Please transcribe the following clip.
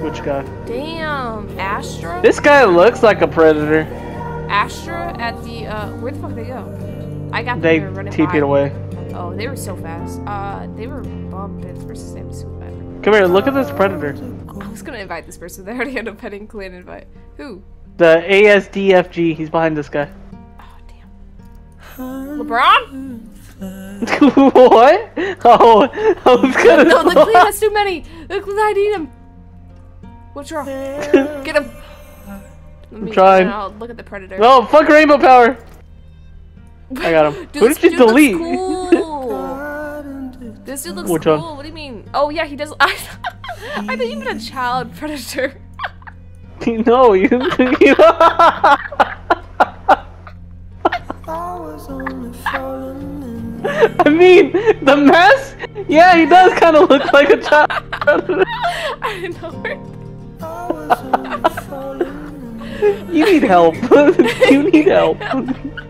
Which guy? Damn, Astra? This guy looks like a predator. Astra at the, where the fuck did they go? I got them They there running TP'd by. away. Oh, they were so fast. They were bumping versus them so bad. Come here, look at this predator. I was gonna invite this person, they already had a petting clan invite. Who? The ASDFG, he's behind this guy. Oh, damn. LeBron? What? Oh, I was gonna. No, the clan has too many! Look, I need him! What's wrong? Get him! Let me, trying. I'll look at the predator. Oh, fuck rainbow power! I got him. Dude, Who did you delete? Cool. This dude looks Which cool. one? What do you mean? Oh yeah, he does. I thought you meant a child predator. No, you. I mean, the mess? Yeah, he does kind of look like a child predator. I know. You need help. You need help.